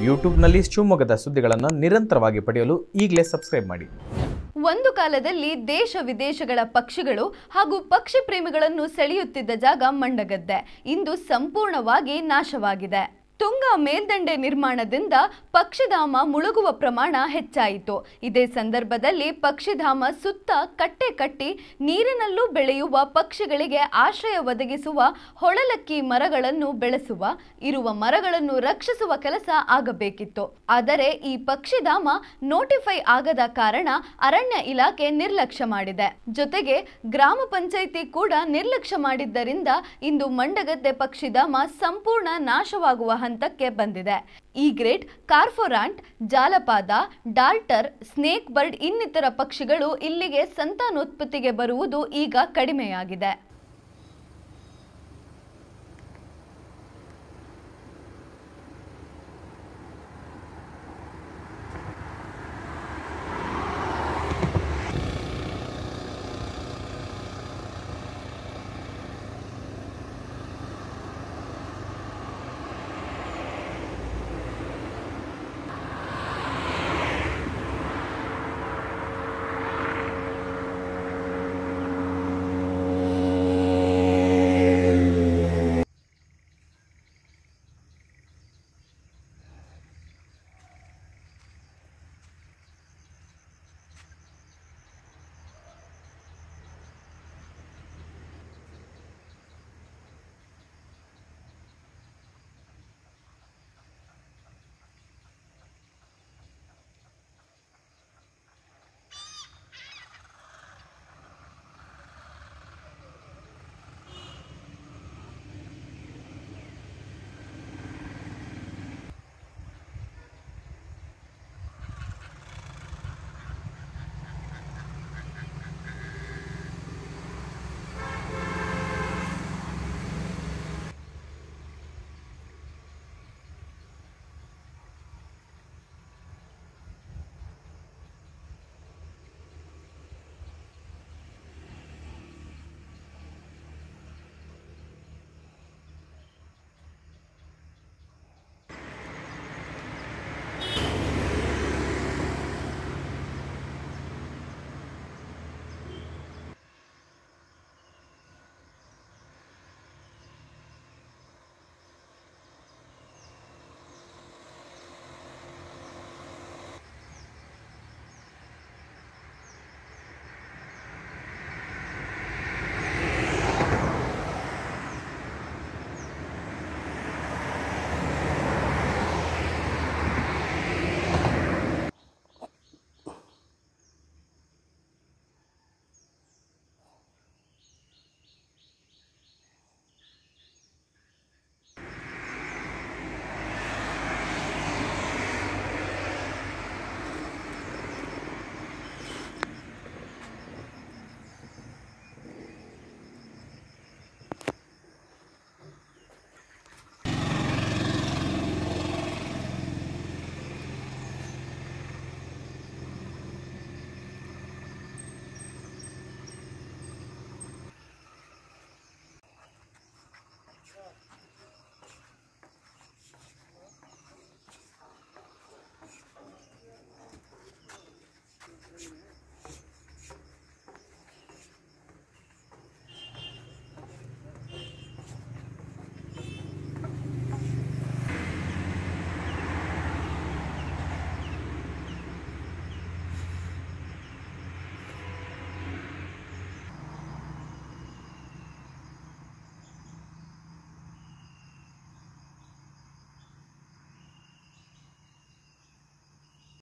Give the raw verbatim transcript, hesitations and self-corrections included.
ಯೂಟ್ಯೂಬ್ನಲ್ಲಿ ಶಿವಮೊಗ್ಗದ ಸುದ್ದಿಗಳನ್ನು ನಿರಂತರವಾಗಿ ಪಡೆಯಲು ಈಗಲೇ ಸಬ್ಸ್ಕ್ರೈಬ್ ಮಾಡಿ. ಒಂದು ಕಾಲದಲ್ಲಿ ದೇಶ ವಿದೇಶಗಳ ಪಕ್ಷಿಗಳು ಹಾಗೂ ಪಕ್ಷಿ ಪ್ರೇಮಿಗಳನ್ನು ಸೆಳೆಯುತ್ತಿದ್ದ ಜಾಗ ಮಂಡಗದ್ದೆ ಇಂದು ಸಂಪೂರ್ಣವಾಗಿ ನಾಶವಾಗಿದೆ. ತುಂಗಾ ಮೇಲ್ದಂಡೆ ನಿರ್ಮಾಣದಿಂದ ಪಕ್ಷಿಧಾಮ ಮುಳುಗುವ ಪ್ರಮಾಣ ಹೆಚ್ಚಾಯಿತು. ಇದೇ ಸಂದರ್ಭದಲ್ಲಿ ಪಕ್ಷಿಧಾಮ ಸುತ್ತ ಕಟ್ಟೆ ಕಟ್ಟಿ ನೀರಿನಲ್ಲೂ ಬೆಳೆಯುವ ಪಕ್ಷಿಗಳಿಗೆ ಆಶ್ರಯ ಒದಗಿಸುವ ಹೊಳಲಕ್ಕಿ ಮರಗಳನ್ನು ಬೆಳೆಸುವ ಇರುವ ಮರಗಳನ್ನು ರಕ್ಷಿಸುವ ಕೆಲಸ ಆಗಬೇಕಿತ್ತು. ಆದರೆ ಈ ಪಕ್ಷಿಧಾಮ ನೋಟಿಫೈ ಆಗದ ಕಾರಣ ಅರಣ್ಯ ಇಲಾಖೆ ನಿರ್ಲಕ್ಷ್ಯ ಮಾಡಿದೆ. ಜೊತೆಗೆ ಗ್ರಾಮ ಪಂಚಾಯಿತಿ ಕೂಡ ನಿರ್ಲಕ್ಷ್ಯ ಮಾಡಿದ್ದರಿಂದ ಇಂದು ಮಂಡಗದ್ದೆ ಪಕ್ಷಿಧಾಮ ಸಂಪೂರ್ಣ ನಾಶವಾಗುವ ಹಂತಕ್ಕೆ ಬಂದಿದೆ. ಈ ಗ್ರೇಟ್, ಕಾರ್ಫೋರಾಂಟ್, ಜಾಲಪಾದ, ಡಾರ್ಟರ್, ಸ್ನೇಕ್ ಬರ್ಡ್ ಇನ್ನಿತರ ಪಕ್ಷಿಗಳು ಇಲ್ಲಿಗೆ ಸಂತಾನೋತ್ಪತ್ತಿಗೆ ಬರುವುದು ಈಗ ಕಡಿಮೆಯಾಗಿದೆ.